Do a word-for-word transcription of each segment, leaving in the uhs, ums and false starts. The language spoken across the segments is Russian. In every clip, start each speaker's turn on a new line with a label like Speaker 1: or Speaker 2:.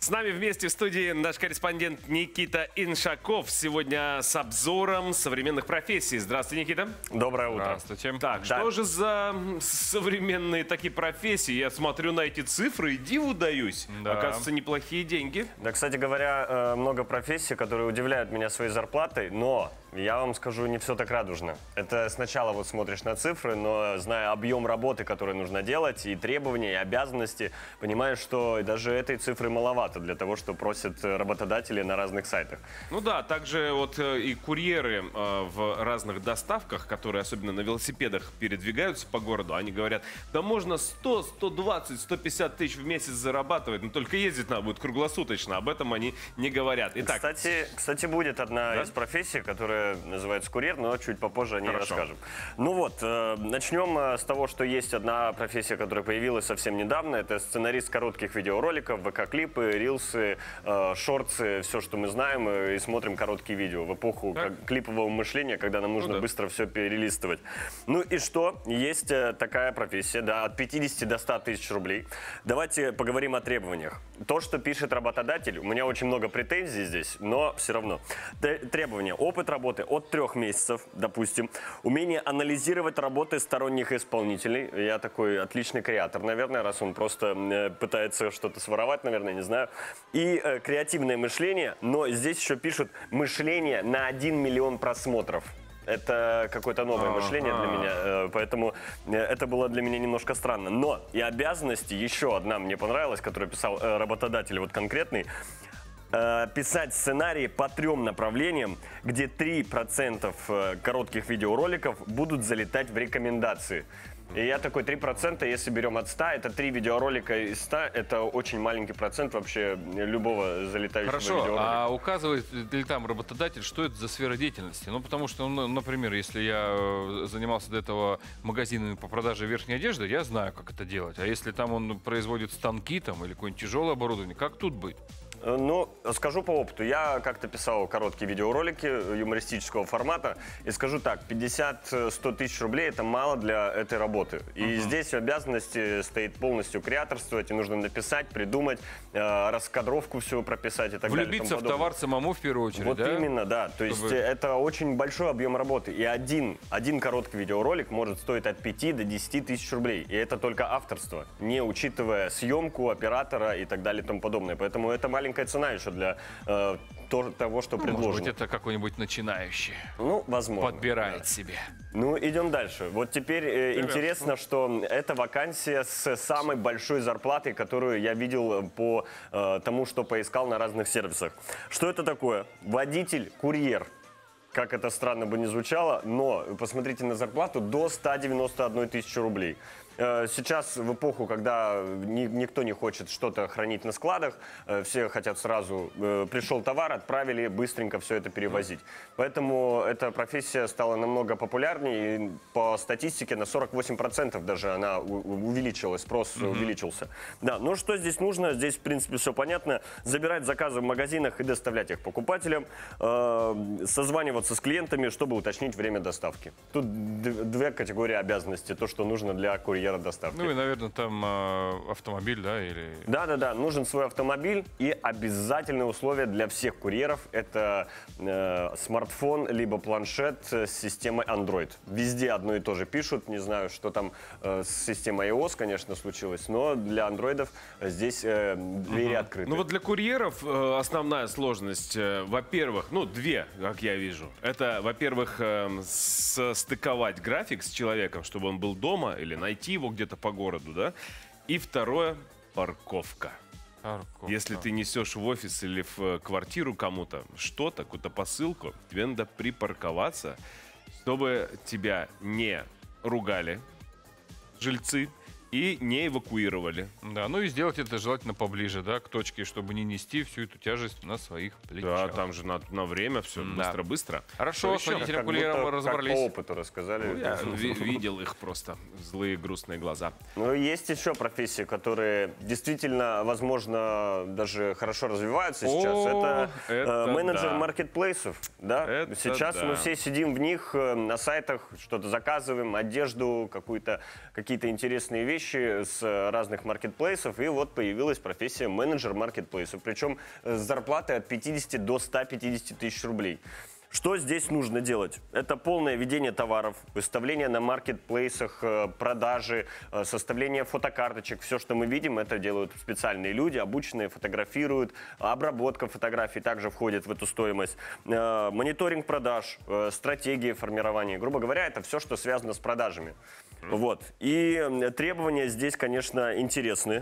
Speaker 1: С нами вместе в студии наш корреспондент Никита Иншаков. Сегодня с обзором современных профессий. Здравствуйте, Никита.
Speaker 2: Доброе утро.
Speaker 1: Здравствуйте. Так, да. Что же за современные такие профессии? Я смотрю на эти цифры и диву даюсь. Да. Оказывается, неплохие деньги.
Speaker 2: Да, кстати говоря, много профессий, которые удивляют меня своей зарплатой, но я вам скажу, не все так радужно. Это сначала вот смотришь на цифры, но зная объем работы, который нужно делать, и требования, и обязанности, понимаешь, что даже этой цифры маловато для того, что просят работодатели на разных сайтах.
Speaker 1: Ну да, также вот и курьеры в разных доставках, которые особенно на велосипедах передвигаются по городу, они говорят, да можно сто, сто двадцать, сто пятьдесят тысяч в месяц зарабатывать, но только ездить надо будет круглосуточно. Об этом они не говорят. Итак,
Speaker 2: кстати, кстати, будет одна да? из профессий, которая называется курьер, но чуть попозже о ней
Speaker 1: Хорошо.
Speaker 2: расскажем. Ну вот, э, начнем с того, что есть одна профессия, которая появилась совсем недавно. Это сценарист коротких видеороликов, ВК-клипы, рилсы, э, шортсы, все, что мы знаем, и смотрим короткие видео в эпоху как, клипового мышления, когда нам нужно ну, да. быстро все перелистывать. Ну и что? Есть такая профессия, да, от пятидесяти до ста тысяч рублей. Давайте поговорим о требованиях. То, что пишет работодатель, у меня очень много претензий здесь, но все равно. Требования. Опыт работы от трех месяцев, допустим. Умение анализировать работы сторонних исполнителей. Я такой отличный креатор, наверное, раз он просто э, пытается что-то своровать, наверное, не знаю. И э, креативное мышление, но здесь еще пишут мышление на один миллион просмотров. Это какое-то новое ага. мышление для меня, поэтому это было для меня немножко странно. Но и обязанности, еще одна мне понравилась, которую писал работодатель вот конкретный. Писать сценарии по трем направлениям, где три процента коротких видеороликов будут залетать в рекомендации. И я такой, три процента, если берем от ста, это три видеоролика из ста, это очень маленький процент вообще любого залетающего
Speaker 3: Хорошо,
Speaker 2: видеоролика.
Speaker 3: А указывает ли там работодатель, что это за сфера деятельности? Ну, потому что, ну, например, если я занимался до этого магазинами по продаже верхней одежды, я знаю, как это делать. А если там он производит станки там, или какое-нибудь тяжелое оборудование, как тут быть?
Speaker 2: Ну, скажу по опыту. Я как-то писал короткие видеоролики юмористического формата. И скажу так, пятьдесят-сто тысяч рублей – это мало для этой работы. И uh-huh. здесь в обязанности стоит полностью креаторствовать. И нужно написать, придумать, э, раскадровку всего прописать и так далее.
Speaker 3: Влюбиться в товар самому в первую очередь,
Speaker 2: Вот
Speaker 3: да?
Speaker 2: именно, да. То есть Чтобы... это очень большой объем работы. И один, один короткий видеоролик может стоить от пяти до десяти тысяч рублей. И это только авторство, не учитывая съемку, оператора и так далее и тому подобное. Поэтому это маленькая цена еще для э, то, того, что ну, предложено.
Speaker 3: Может быть, это какой-нибудь начинающий.
Speaker 2: Ну, возможно.
Speaker 3: Подбирает
Speaker 2: да.
Speaker 3: себе.
Speaker 2: Ну, идем дальше. Вот теперь э, интересно, что это вакансия с самой большой зарплатой, которую я видел по э, тому, что поискал на разных сервисах. Что это такое? Водитель-курьер. Как это странно бы не звучало, но посмотрите на зарплату до ста девяноста одной тысячи рублей. Сейчас, в эпоху, когда ни, никто не хочет что-то хранить на складах, все хотят сразу, пришел товар, отправили, быстренько все это перевозить. Поэтому эта профессия стала намного популярнее, и по статистике на сорок восемь процентов даже она увеличилась, спрос mm-hmm. увеличился. Да, ну что здесь нужно? Здесь, в принципе, все понятно. Забирать заказы в магазинах и доставлять их покупателям, э, созваниваться с клиентами, чтобы уточнить время доставки. Тут две категории обязанностей, то, что нужно для курьера доставки.
Speaker 3: Ну и, наверное, там э, автомобиль, да? Или...
Speaker 2: Да-да-да, нужен свой автомобиль, и обязательное условие для всех курьеров – это э, смартфон либо планшет с системой Android. Везде одно и то же пишут, не знаю, что там э, с системой iOS, конечно, случилось, но для андроидов здесь э, двери uh-huh. открыты.
Speaker 1: Ну вот для курьеров э, основная сложность, э, во-первых, ну две, как я вижу. Это, во-первых, э, состыковать график с человеком, чтобы он был дома, или найти его где-то по городу, да. И второе – парковка. Парковка. Если ты несешь в офис или в квартиру кому-то что-то, какую-то посылку, тебе надо припарковаться, чтобы тебя не ругали жильцы и не эвакуировали.
Speaker 3: Да, ну и сделать это желательно поближе, да, к точке, чтобы не нести всю эту тяжесть на своих плечах.
Speaker 1: Да, там же на, на время все быстро-быстро.
Speaker 3: Да. Хорошо, с водителем курьером разобрались.
Speaker 2: Как по опыту рассказали.
Speaker 1: Ну, я видел их просто, злые грустные глаза.
Speaker 2: Ну, есть еще профессии, которые действительно, возможно, даже хорошо развиваются сейчас. О, это, это менеджер да. маркетплейсов. Да? Это сейчас да. мы все сидим в них, на сайтах, что-то заказываем, одежду, какую-то, какие-то интересные вещи. вещи с разных маркетплейсов, и вот появилась профессия менеджер маркетплейсов, причем с зарплатой от пятидесяти до ста пятидесяти тысяч рублей. Что здесь нужно делать? Это полное ведение товаров, выставление на маркетплейсах, продажи, составление фотокарточек. Все, что мы видим, это делают специальные люди, обученные, фотографируют. Обработка фотографий также входит в эту стоимость. Мониторинг продаж, стратегии формирования. Грубо говоря, это все, что связано с продажами. Вот. И требования здесь, конечно, интересны.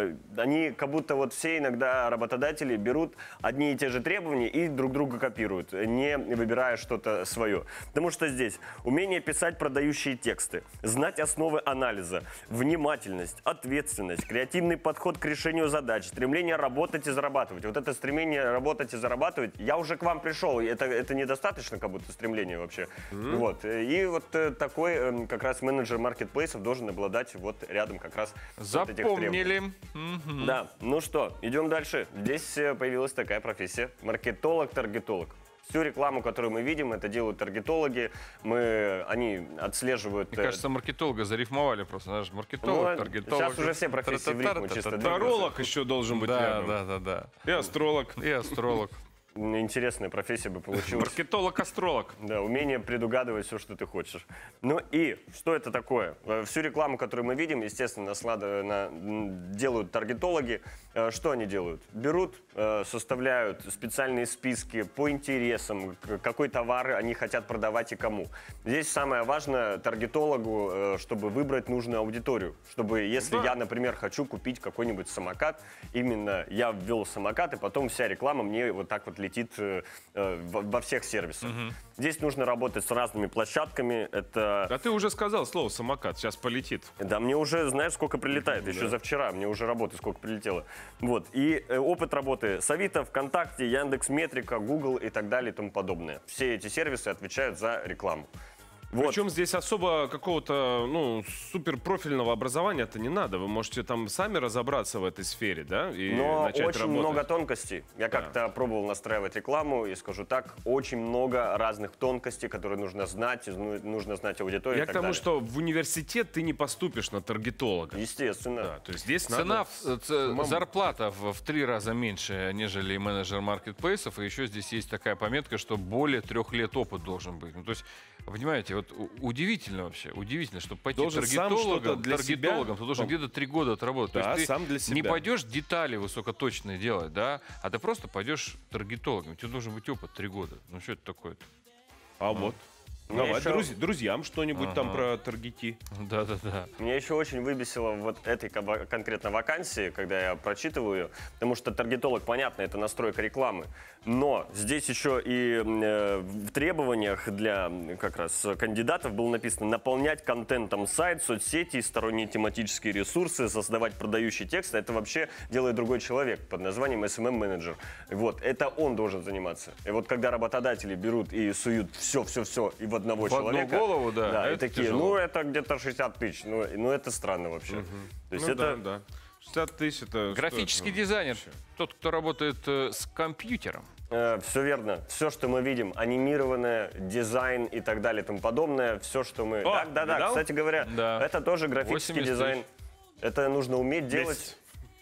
Speaker 2: Они как будто вот все иногда работодатели берут одни и те же требования и друг друга копируют, не выбирая что-то свое. Потому что здесь умение писать продающие тексты, знать основы анализа, внимательность, ответственность, креативный подход к решению задач, стремление работать и зарабатывать. Вот это стремление работать и зарабатывать, я уже к вам пришел, это, это недостаточно как будто стремление вообще. Mm-hmm. Вот. И вот такой как раз менеджер маркетплейсов должен обладать вот рядом как раз
Speaker 3: запомнили.
Speaker 2: Вот mm-hmm. Да, ну что, идем дальше. Здесь появилась такая профессия – маркетолог-таргетолог. Всю рекламу, которую мы видим, это делают таргетологи. Мы, они отслеживают...
Speaker 3: Мне кажется, маркетолога зарифмовали просто. Знаешь, маркетолог, ну, таргетолог.
Speaker 2: Сейчас уже все профессии в рифму чисто.
Speaker 1: Таролог еще должен быть
Speaker 3: да,
Speaker 1: рядом.
Speaker 3: Да, да, да.
Speaker 1: И астролог.
Speaker 3: И астролог.
Speaker 2: Интересная профессия бы получилась.
Speaker 1: Маркетолог-астролог.
Speaker 2: Да, умение предугадывать все, что ты хочешь. Ну и что это такое? Всю рекламу, которую мы видим, естественно, на, на, делают таргетологи. Что они делают? Берут, составляют специальные списки по интересам, какой товар они хотят продавать и кому. Здесь самое важное таргетологу, чтобы выбрать нужную аудиторию. Чтобы, если да. я, например, хочу купить какой-нибудь самокат, именно я ввел самокат, и потом вся реклама мне вот так вот летит э, во всех сервисах. Угу. Здесь нужно работать с разными площадками. Это...
Speaker 1: А ты уже сказал слово «самокат», сейчас полетит.
Speaker 2: Да, мне уже, знаешь, сколько прилетает. Еще
Speaker 1: да.
Speaker 2: за вчера мне уже работы сколько прилетело. Вот. И э, опыт работы с Авито, ВКонтакте, Яндекс.Метрика, Google и так далее и тому подобное. Все эти сервисы отвечают за рекламу. Вот.
Speaker 1: Причем здесь особо какого-то, ну, суперпрофильного образования-то не надо. Вы можете там сами разобраться в этой сфере, да, и
Speaker 2: Но
Speaker 1: начать
Speaker 2: очень
Speaker 1: работать.
Speaker 2: много тонкостей. Я да. как-то пробовал настраивать рекламу, и скажу так, очень много разных тонкостей, которые нужно знать, нужно знать аудиторию.
Speaker 1: Я
Speaker 2: и так
Speaker 1: к тому,
Speaker 2: далее.
Speaker 1: что в университет ты не поступишь на таргетолога.
Speaker 2: Естественно.
Speaker 1: Да, то есть здесь
Speaker 3: Цена,
Speaker 1: надо...
Speaker 3: ц, зарплата в, в три раза меньше, нежели менеджер маркетплейсов, и еще здесь есть такая пометка, что более трех лет опыт должен быть. Ну, то есть, понимаете, вот удивительно вообще, удивительно, чтобы пойти
Speaker 1: должен
Speaker 3: таргетологом,
Speaker 1: для
Speaker 3: таргетологом,
Speaker 1: себя...
Speaker 3: ты должен где-то три года отработать.
Speaker 1: Да,
Speaker 3: То есть
Speaker 1: сам
Speaker 3: ты
Speaker 1: для себя.
Speaker 3: не пойдешь детали высокоточные делать, да, а ты просто пойдешь таргетологом. У тебя должен быть опыт три года. Ну что это такое-то?
Speaker 1: А, а вот. Давай еще... друз... друзьям что-нибудь ага. там про таргети.
Speaker 3: Да-да-да.
Speaker 2: Меня еще очень выбесило вот этой конкретно вакансии, когда я прочитываю ее, потому что таргетолог, понятно, это настройка рекламы, но здесь еще и э, в требованиях для как раз кандидатов было написано наполнять контентом сайт, соцсети, сторонние тематические ресурсы, создавать продающий текст. Это вообще делает другой человек под названием эс эм эм-менеджер. Вот, это он должен заниматься. И вот когда работодатели берут и суют все-все-все и в одного
Speaker 3: в
Speaker 2: человека.
Speaker 3: одну голову, да.
Speaker 2: да
Speaker 3: это
Speaker 2: и такие,
Speaker 3: тяжело.
Speaker 2: ну это где-то шестьдесят тысяч. Ну, ну это странно вообще.
Speaker 1: Угу.
Speaker 2: То есть
Speaker 1: ну,
Speaker 2: это...
Speaker 1: да, да. шестьдесят тысяч это...
Speaker 3: Графический
Speaker 1: что?
Speaker 3: дизайнер, тот, кто работает э, с компьютером.
Speaker 2: Э, все верно. Все, что мы видим, анимированное, дизайн и так далее и тому подобное, все, что мы...
Speaker 1: О,
Speaker 2: да, да, да, кстати говоря,
Speaker 3: да.
Speaker 2: это тоже графический дизайн. Это нужно уметь делать.
Speaker 1: десять.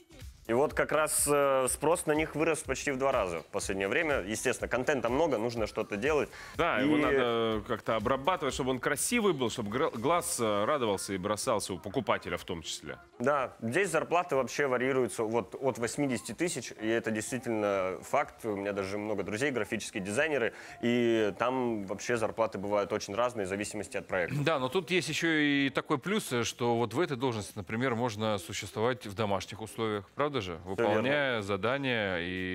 Speaker 2: И вот как раз э, спрос на них вырос почти в два раза в последнее время. Естественно, контента много, нужно что-то делать.
Speaker 1: Да,
Speaker 2: и...
Speaker 1: его надо как-то обрабатывать, чтобы он красивый был, чтобы глаз радовался и бросался у покупателя в том числе.
Speaker 2: Да, здесь зарплаты вообще варьируются вот от восьмидесяти тысяч, и это действительно факт. У меня даже много друзей, графические дизайнеры, и там вообще зарплаты бывают очень разные в зависимости от проекта.
Speaker 3: Да, но тут есть еще и такой плюс, что вот в этой должности, например, можно существовать в домашних условиях, правда же? Выполняя задания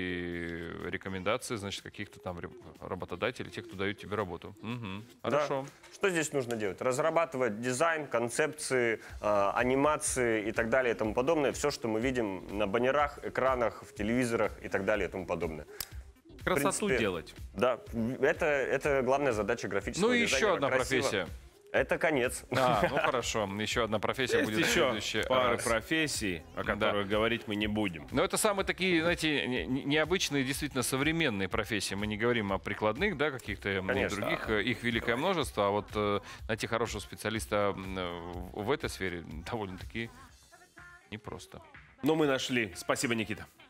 Speaker 3: и рекомендации, значит, каких-то там работодателей, тех, кто дают тебе работу. Угу. Хорошо.
Speaker 2: Да. Что здесь нужно делать? Разрабатывать дизайн, концепции, э, анимации и так далее и тому подобное. Все, что мы видим на баннерах, экранах, в телевизорах и так далее и тому подобное.
Speaker 1: Красоту принципе, делать.
Speaker 2: Да, это, это главная задача графического
Speaker 3: дизайнера. Ну и
Speaker 2: дизайнера.
Speaker 3: еще одна
Speaker 2: Красиво.
Speaker 3: профессия.
Speaker 2: Это конец.
Speaker 3: А, ну хорошо. Еще одна профессия
Speaker 1: Есть
Speaker 3: будет
Speaker 1: еще
Speaker 3: следующая.
Speaker 1: пара профессий, о которых
Speaker 3: да.
Speaker 1: говорить мы не будем.
Speaker 3: Но это самые такие, знаете, необычные, действительно современные профессии. Мы не говорим о прикладных, да, каких-то и других. Их великое множество. А вот найти хорошего специалиста в этой сфере довольно-таки непросто.
Speaker 1: Но мы нашли. Спасибо, Никита.